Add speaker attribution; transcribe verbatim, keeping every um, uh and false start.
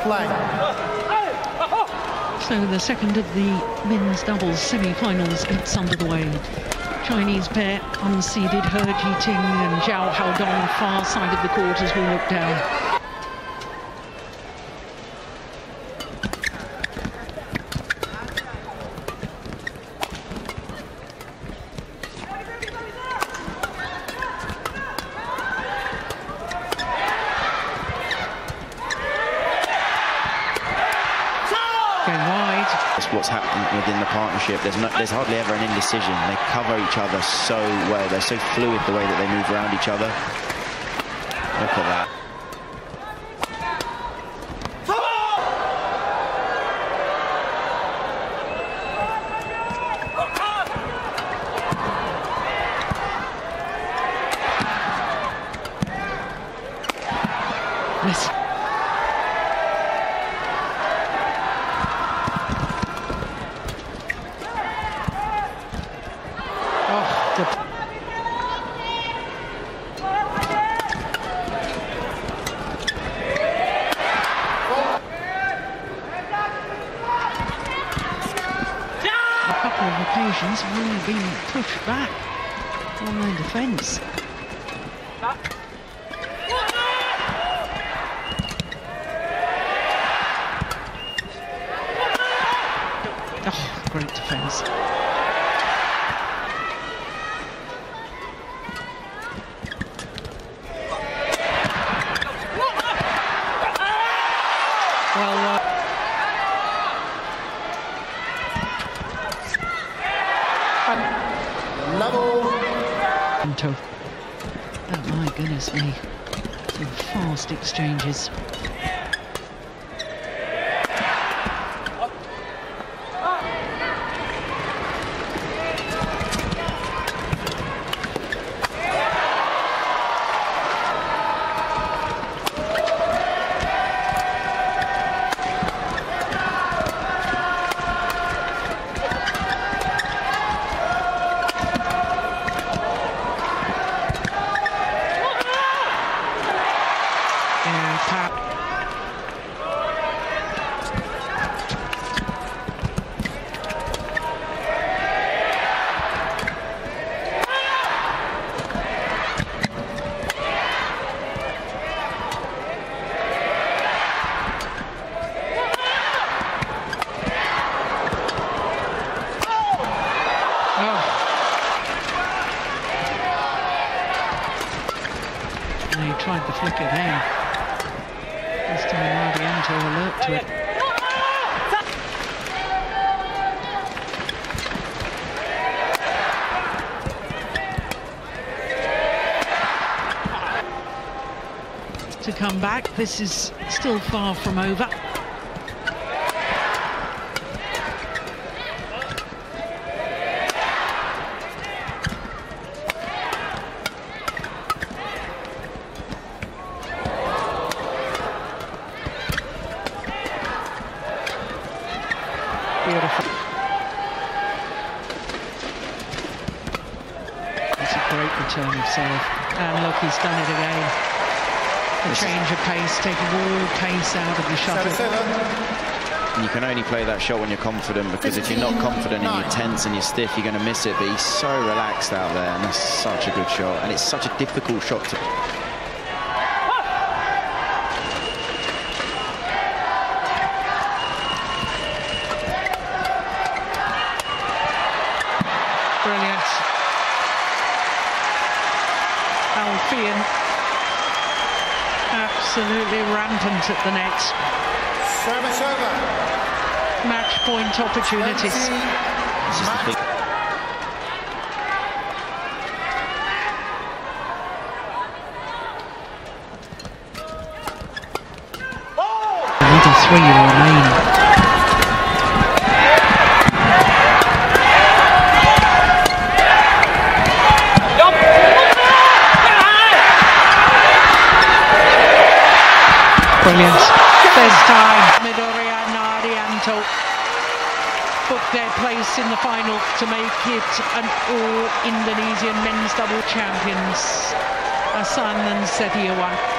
Speaker 1: play.
Speaker 2: So the second of the men's doubles semi-finals gets under the way. Chinese pair, unseeded He Jiting and Zhao Haodong, far side of the court as we look down.
Speaker 3: That's what's happening within the partnership. There's, no, there's hardly ever an indecision. They cover each other so well. They're so fluid the way that they move around each other. Look at that.
Speaker 2: Yes. A couple of occasions have really been pushed back on their defence. Oh, great defence. Well, uh,
Speaker 1: level.
Speaker 2: Oh my goodness me, some fast exchanges. He tried the flick again. This time Ardianto alert to it. To come back, this is still far from over. Beautiful. That's a great return of serve. And look, he's done it again. A change of pace, taking all pace out of the shuttle.
Speaker 3: And you can only play that shot when you're confident, because if you're not confident and you're tense and you're stiff, you're going to miss it. But he's so relaxed out there, and that's such a good shot. And it's such a difficult shot to...
Speaker 2: Brilliant. Alfian absolutely rampant at the net.
Speaker 1: Service over.
Speaker 2: Match point opportunities.
Speaker 3: This is the big...
Speaker 2: Three remain. Brilliant. First time Midori and Ardianto booked their place in the final to make it an all-Indonesian men's double champions. Ahsan and Setiawan.